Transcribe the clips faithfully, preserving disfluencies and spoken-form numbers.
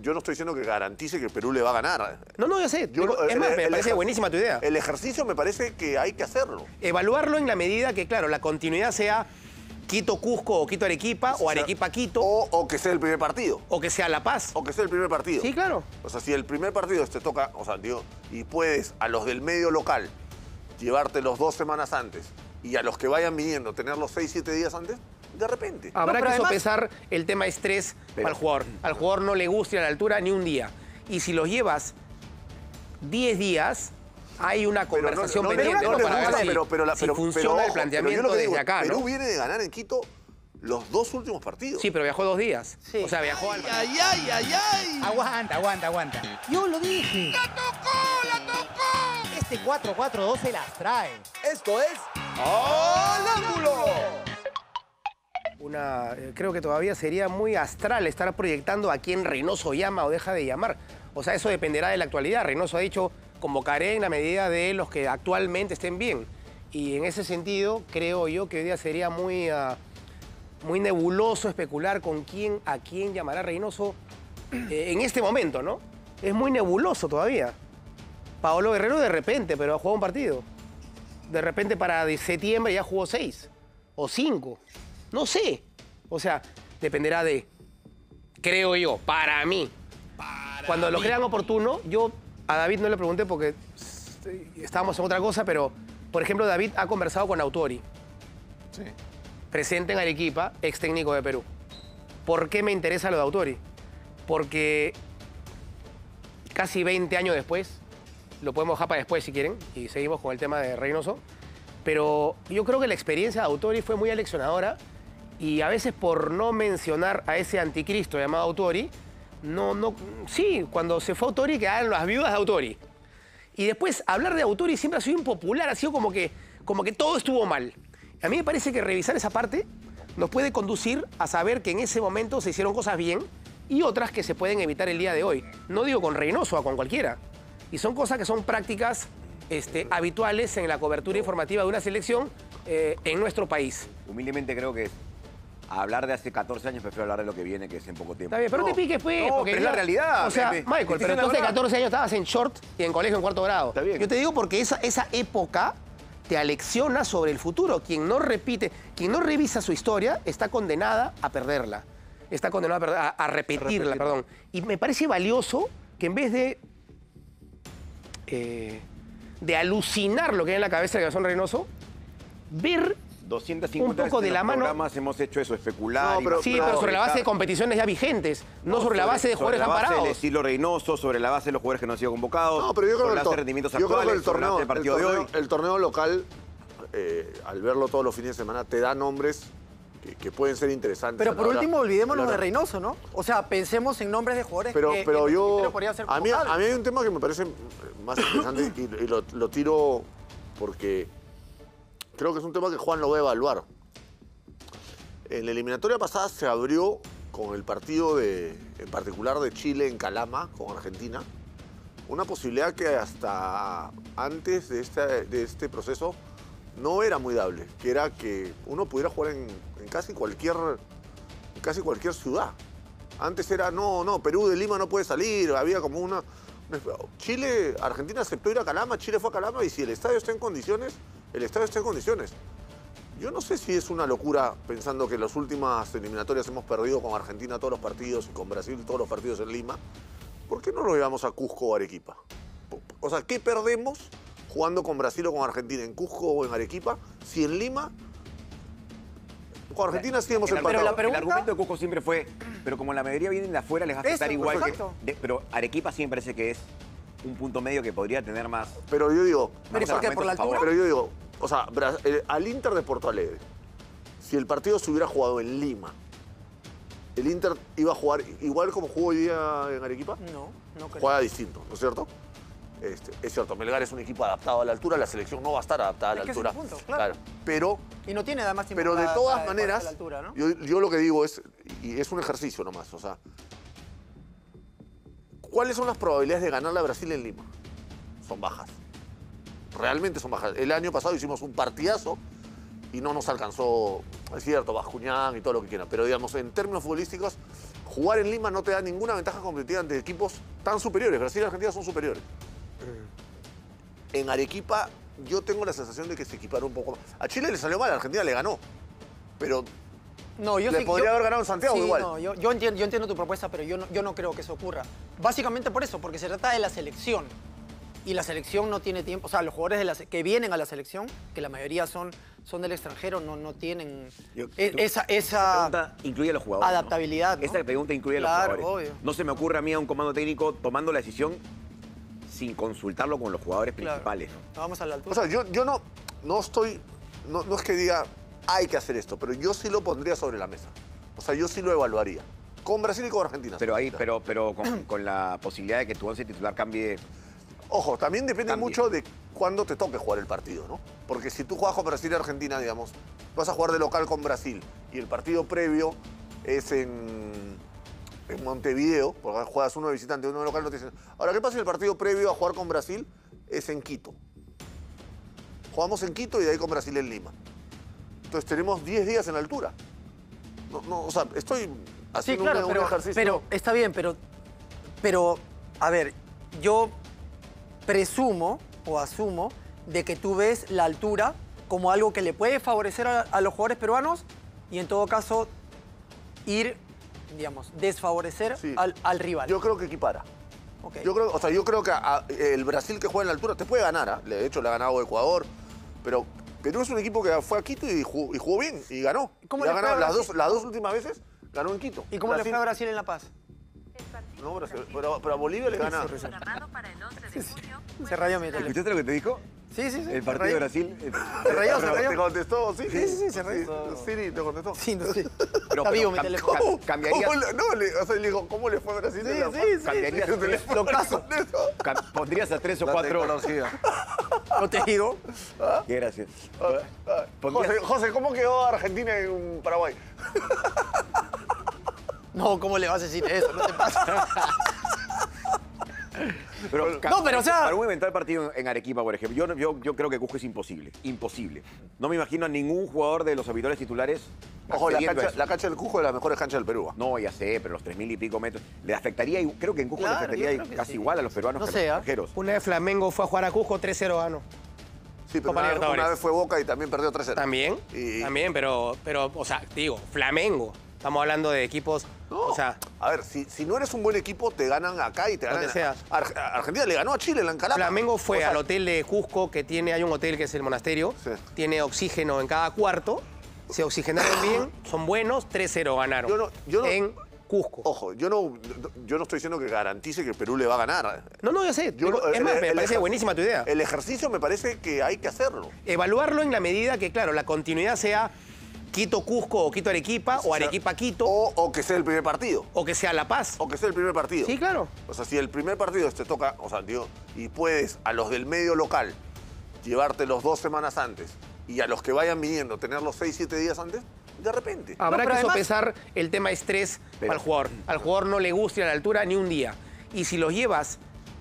yo no estoy diciendo que garantice que Perú le va a ganar. No, no, ya sé. Yo, Digo, es el, más, me el parece buenísima tu idea. El ejercicio me parece que hay que hacerlo. Evaluarlo en la medida que, claro, la continuidad sea Quito-Cusco o Quito-Arequipa o Arequipa-Quito. O, o que sea el primer partido. O que sea La Paz. O que sea el primer partido. Sí, claro. O sea, si el primer partido te toca, o sea, digo, y puedes a los del medio local llevártelos dos semanas antes y a los que vayan viniendo tenerlos seis, siete días antes, de repente. Habrá No, que además... sopesar el tema estrés Pero... al jugador. Al jugador no le gusta ir a la altura ni un día. Y si los llevas diez días, hay una conversación no, no, pendiente no, no, ¿no? para gusta, ver si, pero, pero la, si pero, funciona pero, el ojo, planteamiento pero yo lo que desde digo, acá, Perú ¿no? viene de ganar en Quito los dos últimos partidos. Sí, pero viajó dos días. Sí. O sea, viajó al... ¡Ay, ay, ay, ay! Aguanta, aguanta, aguanta. Yo lo dije. ¡La tocó, la tocó! Este cuatro cuatro dos se las trae. Esto es... ¡Al ángulo! Una, eh, creo que todavía sería muy astral estar proyectando a quién Reynoso llama o deja de llamar. O sea, eso dependerá de la actualidad. Reynoso ha dicho, convocaré en la medida de los que actualmente estén bien. Y en ese sentido, creo yo que hoy día sería muy, uh, muy nebuloso especular con quién, a quién llamará Reynoso eh, en este momento, ¿no? Es muy nebuloso todavía. Paolo Guerrero de repente, pero ha jugado un partido. De repente para de septiembre ya jugó seis o cinco. No sé. O sea, dependerá de, creo yo, para mí. Para Cuando lo mí. crean oportuno, yo a David no le pregunté porque estábamos en otra cosa, pero, por ejemplo, David ha conversado con Autori, Sí. presente en Arequipa, ex técnico de Perú. ¿Por qué me interesa lo de Autori? Porque casi veinte años después, lo podemos dejar para después si quieren, y seguimos con el tema de Reynoso, pero yo creo que la experiencia de Autori fue muy aleccionadora y a veces por no mencionar a ese anticristo llamado Autori, no, no, sí, cuando se fue Autori quedaron las viudas de Autori. Y después hablar de Autori siempre ha sido impopular, ha sido como que, como que todo estuvo mal. A mí me parece que revisar esa parte nos puede conducir a saber que en ese momento se hicieron cosas bien y otras que se pueden evitar el día de hoy. No digo con Reynoso o con cualquiera. Y son cosas que son prácticas este, habituales en la cobertura informativa de una selección eh, en nuestro país. Humildemente creo que a hablar de hace catorce años prefiero hablar de lo que viene, que es en poco tiempo. Está bien, pero No, no te piques, pues. no, porque pero es la ya- realidad. O sea, Me- me- Michael, estoy pero diciendo la entonces verdad. catorce años estabas en short y en colegio en cuarto grado. Está bien. Yo te digo porque esa, esa época te alecciona sobre el futuro. Quien no repite, quien no revisa su historia está condenada a perderla. Está condenada a, perder- a- a repetirla, perdón. Y me parece valioso que en vez de, eh, de alucinar lo que hay en la cabeza de Gastón Reynoso, ver doscientos cincuenta un poco veces de en la los mano- programas hemos hecho eso, especular. No, pero- Sí, No, pero sobre la base de dejar- competiciones ya vigentes, no, sobre la base de sobre jugadores la base del amparados. estilo Reynoso, sobre la base de los jugadores que no han sido convocados, No, pero yo creo sobre que la el, base de tor- rendimientos yo creo que actuales, el sobre la torneo, base del partido el torneo, de hoy. el torneo local, eh, al verlo todos los fines de semana, te da nombres que, que pueden ser interesantes. Pero a la por hora- último, olvidémonos a la de hora- Reynoso, ¿no? O sea, pensemos en nombres de jugadores Pero, que, pero que yo, creo podrían ser a mí, convocables. a mí hay un tema que me parece más interesante y, y lo, lo tiro porque creo que es un tema que Juan lo va a evaluar. En la eliminatoria pasada se abrió con el partido de, en particular de Chile en Calama con Argentina, una posibilidad que hasta antes de este, de este proceso no era muy dable, que era que uno pudiera jugar en, en casi cualquier, en casi cualquier ciudad. Antes era, no, no, Perú de Lima no puede salir, había como una... Chile, Argentina aceptó ir a Calama, Chile fue a Calama y si el estadio está en condiciones, el estadio está en condiciones. Yo no sé si es una locura pensando que en las últimas eliminatorias hemos perdido con Argentina todos los partidos y con Brasil todos los partidos en Lima. ¿Por qué no lo llevamos a Cusco o Arequipa? O sea, ¿qué perdemos jugando con Brasil o con Argentina en Cusco o en Arequipa si en Lima... Con Argentina sí hemos El, Pero empatado. la el pregunta- argumento de Cusco siempre fue, pero como la mayoría vienen de afuera, les va a afectar Eso, igual que... exacto. de- pero Arequipa sí me parece que es un punto medio que podría tener más... Pero yo digo... ¿Pero y por qué? ¿Por la argumentos a favor. altura? Pero yo digo, o sea, Bra- el- al Inter de Porto Alegre, si el partido se hubiera jugado en Lima, ¿el Inter iba a jugar igual como jugó hoy día en Arequipa? No, no creo. Juega distinto, ¿no es cierto? Este, es cierto, Melgar es un equipo adaptado a la altura, la selección no va a estar adaptada a la Es que ese altura. es el punto, claro. Pero, Y no tiene además tiempo pero de para- todas para maneras, la altura, ¿no? yo, yo lo que digo es, y es un ejercicio nomás, o sea, ¿cuáles son las probabilidades de ganarle a Brasil en Lima? Son bajas. Realmente son bajas. El año pasado hicimos un partidazo y no nos alcanzó, es cierto, Bascuñán y todo lo que quieran, pero digamos, en términos futbolísticos, jugar en Lima no te da ninguna ventaja competitiva ante equipos tan superiores. Brasil y Argentina son superiores. En Arequipa yo tengo la sensación de que se equiparó un poco más. A Chile le salió mal, a Argentina le ganó. Pero No, yo le sí- podría yo- haber ganado en Santiago sí, igual. No, yo, yo, entiendo, yo entiendo tu propuesta, pero yo no, yo no creo que eso ocurra. Básicamente por eso, porque se trata de la selección. Y la selección no tiene tiempo. O sea, los jugadores de la se- que vienen a la selección, que la mayoría son, son del extranjero, no, no tienen Yo- e- yo- esa, Esa esa pregunta incluye a los jugadores. ¿no? adaptabilidad. ¿no? Esta pregunta incluye a Claro, los jugadores. obvio. No se me ocurre a mí a un comando técnico tomando la decisión sin consultarlo con los jugadores Claro. principales. ¿no? Vamos a la altura. O sea, yo, yo no, no estoy... No, no es que diga, hay que hacer esto, pero yo sí lo pondría sobre la mesa. O sea, yo sí lo evaluaría. Con Brasil y con Argentina. Pero ahí, O sea, pero, pero con, con la posibilidad de que tu once titular cambie. Ojo, también depende Cambie. mucho de cuándo te toque jugar el partido, ¿no? Porque si tú juegas con Brasil y Argentina, digamos, vas a jugar de local con Brasil y el partido previo es en, en Montevideo, porque juegas uno de visitante y uno de local, no te dicen. Ahora, ¿qué pasa si el partido previo a jugar con Brasil es en Quito? Jugamos en Quito y de ahí con Brasil en Lima. Entonces tenemos diez días en la altura. No, no, o sea, estoy Sí, haciendo claro, un, un pero, ejercicio. pero está bien, pero, pero, a ver, yo presumo o asumo de que tú ves la altura como algo que le puede favorecer a, a los jugadores peruanos y en todo caso ir, digamos, desfavorecer Sí. al, al rival. Yo creo que equipara. Ok. Yo creo, o sea, yo creo que a- el Brasil que juega en la altura te puede ganar. ¿ah? De hecho, le ha ganado a Ecuador. Pero Perú es un equipo que fue a Quito y jugó, y jugó bien y ganó. ¿Cómo Y le ha fue ganado a las Brasil? dos, las dos últimas veces, ganó en Quito. ¿Y cómo le Brasil- fue a Brasil en La Paz? No, Brasil, pero, pero a Bolivia le gana. Programado para el once de junio. Se rayó mi tele. ¿Escuchaste lo que te dijo? Sí, sí, sí. El se partido rayó. de Brasil. eh, Se rayó, se ¿Te rayó. contestó? Sí, Sí, sí, sí, se rayó. Siri, ¿te contestó? Sí, no sé. Pero- Está vivo pero mi cam- teléfono. cam- cambiaría- ¿Cómo le, no, le, o sea, le dijo, ¿cómo le fue a Brasil? Sí, en La sí, Paz? sí. Cambiarías Lo tres- Lo caso. cam- pondrías a tres o La cuatro. tecnología. No te digo. Qué gracias. Ah, ah. Pondrías- José, José, ¿cómo quedó Argentina en Paraguay? No, ¿cómo le vas a decir eso? No te pasa. Pero, No, pero, o sea- Para un eventual partido en Arequipa, por ejemplo, yo, yo, yo creo que Cusco es imposible. Imposible. No me imagino a ningún jugador de los habituales titulares. Ojo, la accediendo a cancha, eso. la cancha del Cujo es de las mejores canchas del Perú. ¿ah? No, ya sé, pero los tres mil y pico metros. Le afectaría, y creo que en Cusco Claro, le afectaría yo creo que casi sí. igual a los peruanos No que sé, a ¿ah? los extranjeros. Una vez Flamengo fue a jugar a Cusco, tres cero ganó. Sí, pero Copa una, Libertadores. una vez fue Boca y también perdió tres cero. También, Y- también, pero, pero, o sea, te digo, Flamengo. Estamos hablando de equipos, No, o sea, a ver, si, si no eres un buen equipo, te ganan acá y te ganan... Donde sea. Ar- Argentina le ganó a Chile en la Encalapa. Flamengo fue O sea, al hotel de Cusco, que tiene, hay un hotel que es el monasterio, Sí. tiene oxígeno en cada cuarto, se oxigenaron bien, son buenos, tres cero ganaron. Yo no- yo no- en Cusco. Ojo, yo no, yo no estoy diciendo que garantice que Perú le va a ganar. No, no, yo sé, Yo tengo- no- es más, el- me el parece ejer- buenísima tu idea. El ejercicio me parece que hay que hacerlo. Evaluarlo en la medida que, claro, la continuidad sea Quito-Cusco o Quito-Arequipa o Arequipa-Quito o, O, o que sea el primer partido. que sea La Paz. O que sea el primer partido. Sí, claro. O sea, si el primer partido te toca, o sea, digo, y puedes a los del medio local llevártelos dos semanas antes y a los que vayan viniendo tenerlos seis, siete días antes, de repente. Habrá pero que además- sopesar el tema estrés Pero- al jugador. Al jugador no le gusta ir a la altura ni un día. Y si los llevas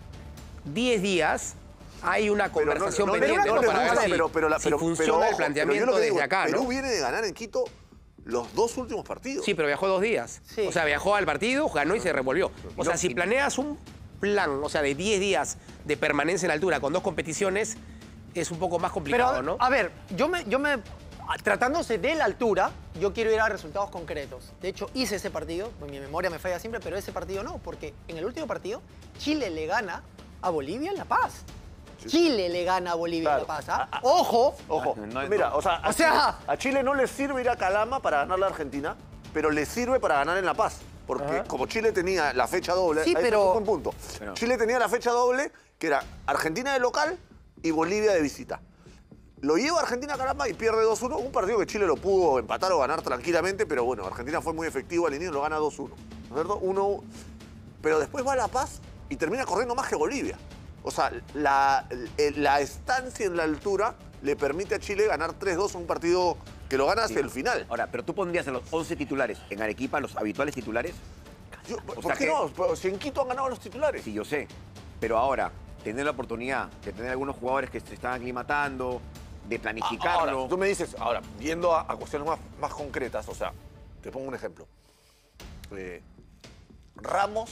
diez días, hay una Pero no- conversación no- no- pendiente no ¿no? les para ver gusta, si, pero- pero la- si pero- funciona pero, ojo, el pero yo planteamiento lo que desde digo, acá, Perú ¿no? viene de ganar en Quito los dos últimos partidos. Sí, pero viajó dos días. Sí. O sea, viajó al partido, ganó y se revolvió. O sea, si planeas un plan, o sea, de diez días de permanencia en altura con dos competiciones, es un poco más complicado, Pero, ¿no? a ver, yo me, yo me... Tratándose de la altura, yo quiero ir a resultados concretos. De hecho, hice ese partido, pues mi memoria me falla siempre, pero ese partido no, porque en el último partido, Chile le gana a Bolivia en La Paz. Chile le gana a Bolivia en La Claro. Paz, ¿ah? ¡Ojo! Ojo, No, no, mira, no. o sea, a, O sea- Chile, a Chile no le sirve ir a Calama para ganar la Argentina, pero le sirve para ganar en La Paz. Porque como Chile tenía la fecha doble, Sí, ahí pero- está un buen punto. Pero- Chile tenía la fecha doble, que era Argentina de local y Bolivia de visita. Lo lleva Argentina a Calama y pierde dos uno. Un partido que Chile lo pudo empatar o ganar tranquilamente, pero bueno, Argentina fue muy efectivo al inicio, lo gana dos uno. ¿No es cierto? uno. Pero después va a La Paz y termina corriendo más que Bolivia. O sea, la, la estancia en la altura le permite a Chile ganar tres dos en un partido que lo gana hacia el final. Ahora, pero tú pondrías a los once titulares en Arequipa, los habituales titulares. Yo- ¿Por sea qué que- no? Pues, Si en Quito han ganado los titulares. Sí, yo sé. Pero ahora, tener la oportunidad de tener algunos jugadores que se están aclimatando, de planificarlo. Ahora, tú me dices, ahora, yendo a, a cuestiones más, más concretas, o sea, te pongo un ejemplo. Eh, Ramos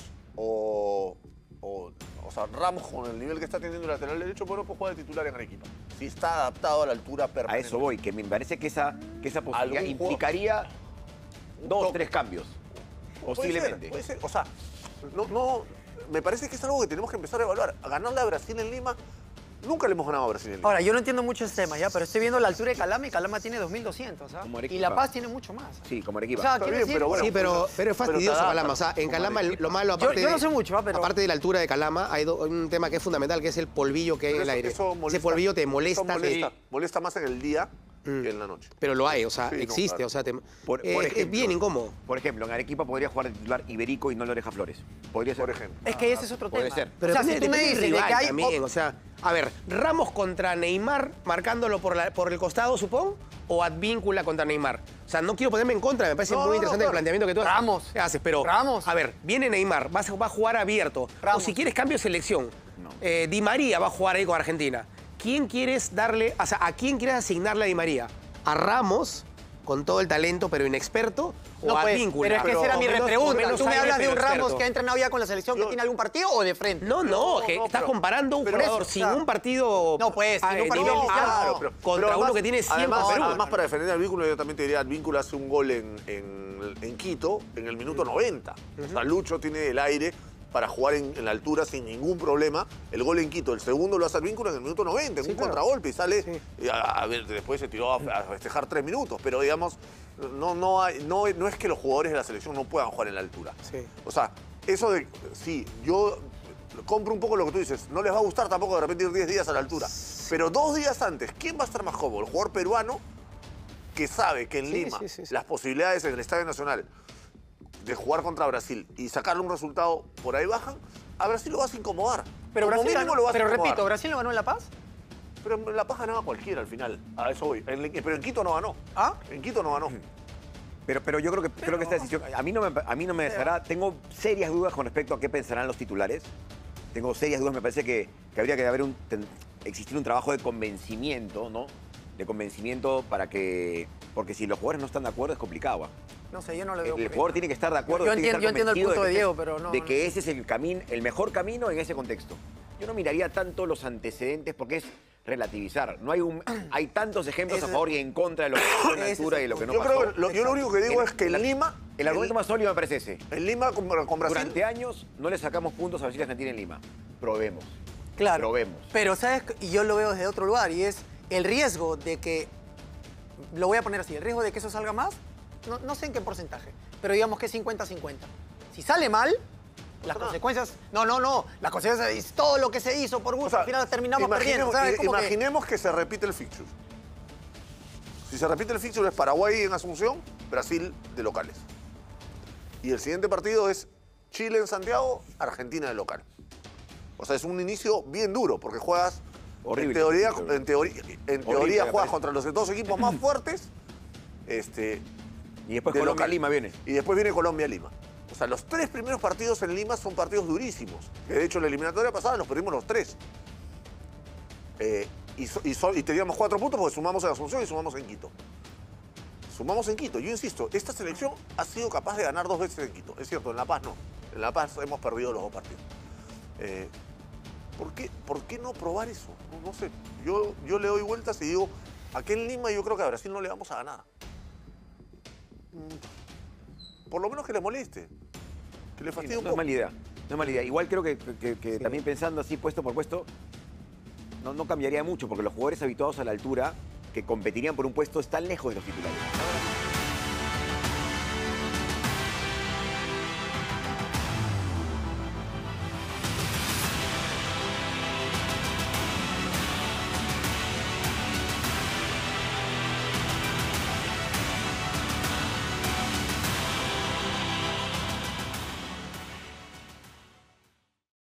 o, o... O sea, Ramos con el nivel que está teniendo el lateral derecho, bueno, pues juega de titular en Arequipa. Si está adaptado a la altura A permanente. eso voy, que me parece que esa, que esa posibilidad Algún juego- implicaría dos, toque. tres cambios. Puede Posiblemente. ser, puede ser. O sea, no, no, me parece que es algo que tenemos que empezar a evaluar. A ganarle a Brasil en Lima, nunca le hemos ganado a Brasil en Lima. Ahora, yo no entiendo mucho ese tema, ¿ya? Pero estoy viendo la altura de Calama y Calama tiene dos mil doscientos, ¿ah? Como Y Arequipa. La Paz tiene mucho más. Sí, como O Arequipa. sea, Está quiero bien, decir... pero bueno, Sí, pero, pero es fastidioso te Calama. O sea, adaptas, en como Calama el- Arequipa. lo malo, Yo- aparte, yo no de, sé mucho, ¿ah? Pero- aparte de la altura de Calama, hay do- un tema que es fundamental, que es el polvillo que hay en el Eso- aire. eso molesta- Ese polvillo te molesta. eso molesta, te- molesta más en el día que en la noche. Pero lo hay, o sea, Sí, no, existe. claro. O sea, te- Por- eh, por es ejemplo. bien incómodo. Por ejemplo, en Arequipa podría jugar de titular Iberico y no Loreja Flores. Podría ser. Por ejemplo. Es que ese es otro Puede tema. ser. Pero o sea, si depende- tú me depende dices del de rival que hay... también, o sea, a ver, Ramos contra Neymar marcándolo por, la- por el costado, supongo, o Advíncula contra Neymar. O sea, no quiero ponerme en contra, me parece No, muy no, no, interesante el claro. planteamiento que tú Ramos. haces, pero Ramos. a ver, viene Neymar, vas a- va a jugar abierto, Ramos. o si quieres cambio de selección. No. Eh, Di María va a jugar ahí con Argentina. ¿Quién quieres darle, o sea, a quién quieres asignarle a Di María? ¿A Ramos, con todo el talento pero inexperto, o No, a pues, Advíncula? pero es que esa era con mi menos- con repregunta. menos ¿Tú me aire, hablas de un pero Ramos experto? que ha entrenado ya con la selección, que Yo- tiene algún partido o de frente? No, no, No, que no, estás pero- comparando un pero jugador eso, sin o sea, un partido. no, pues, sin a- un partido nivel oficial, A, no. pero- contra pero uno además- que tiene cien además, con Perú. además, para defender al vínculo, yo también te diría, Advíncula hace un gol en, en, en Quito en el minuto noventa. O sea, Lucho tiene el aire para jugar en, en la altura sin ningún problema. El gol en Quito, el segundo lo hace Advíncula en el minuto noventa, en Sí, un claro. contragolpe y sale. Sí. y a, a ver, después se tiró a, a festejar tres minutos, pero digamos, no, no, hay, no, no es que los jugadores de la selección no puedan jugar en la altura. Sí. O sea, eso de. Sí, yo compro un poco lo que tú dices. No les va a gustar tampoco de repente ir diez días a la altura. Pero dos días antes, ¿quién va a estar más cómodo? El jugador peruano que sabe que en Sí, Lima sí, sí, sí. las posibilidades en el Estadio Nacional de jugar contra Brasil y sacarle un resultado por ahí bajan, a Brasil lo vas a incomodar. Pero Como Brasil mínimo ganó- lo vas a pero incomodar. repito, ¿Brasil lo ganó en La Paz? Pero en La Paz ganaba cualquiera al final. A eso voy. En- pero en Quito no ganó. ¿Ah? En Quito no ganó. Pero, pero yo creo que, creo que esta decisión, a mí no me, a mí no me desagrada. Tengo serias dudas con respecto a qué pensarán los titulares. Tengo serias dudas, me parece que, que habría que haber un, ten- existir un trabajo de convencimiento, ¿no? De convencimiento para que... Porque si los jugadores no están de acuerdo es complicado. ¿ah? No sé, yo no lo El, veo. el ocurrir. jugador tiene que estar de acuerdo. Yo tiene que entiendo- estar yo entiendo el convencido punto de que- Diego, pero no- De no que sé. ese es el, camino, el mejor camino en ese contexto. Yo no miraría tanto los antecedentes porque es relativizar. No hay un, hay tantos ejemplos a Ese- favor y en contra de lo que pasó en la ese es altura el y lo que no Yo pasó. creo que lo, yo lo único que digo El- es que en el- Lima. El argumento en- más sólido me parece ese. En Lima con, con Brasil. Durante años no le sacamos puntos a Brasil y Argentina en Lima. Probemos. Claro. Probemos. Pero, ¿sabes? Y yo lo veo desde otro lugar y es el riesgo de que, lo voy a poner así, el riesgo de que eso salga más, no, no sé en qué porcentaje, pero digamos que es cincuenta cincuenta. Si sale mal, las consecuencias, no, no, no, las consecuencias es todo lo que se hizo por gusto, O sea, al final terminamos perdiendo. imaginemos, ¿Sabes? i- Como que- imaginemos que... se repite el fixture. Si se repite el fixture es Paraguay en Asunción, Brasil de locales. Y el siguiente partido es Chile en Santiago, Argentina de local. O sea, es un inicio bien duro porque juegas, Horrible. en teoría, en teoría, en teoría Horrible, me juegas parece. contra los dos equipos más fuertes. Este, Y después de Colombia local. Lima viene. Y después viene Colombia-Lima. O sea, los tres primeros partidos en Lima son partidos durísimos. Que de hecho, en la eliminatoria pasada los perdimos los tres. Eh, y, so- y, so- y teníamos cuatro puntos porque sumamos en Asunción y sumamos en Quito. Sumamos en Quito. Yo insisto, esta selección ha sido capaz de ganar dos veces en Quito. Es cierto, en La Paz no. En La Paz hemos perdido los dos partidos. Eh, ¿por, qué, ¿Por qué no probar eso? No, no sé. Yo, yo le doy vueltas y digo, aquí en Lima yo creo que a Brasil no le vamos a ganar. Mm, Por lo menos que le moleste. Que le Sí, fastidie no, un no es poco. mala idea. No es mala idea. Igual creo que, que- que también pensando así, puesto por puesto, no, no cambiaría mucho, porque los jugadores habituados a la altura que competirían por un puesto están lejos de los titulares.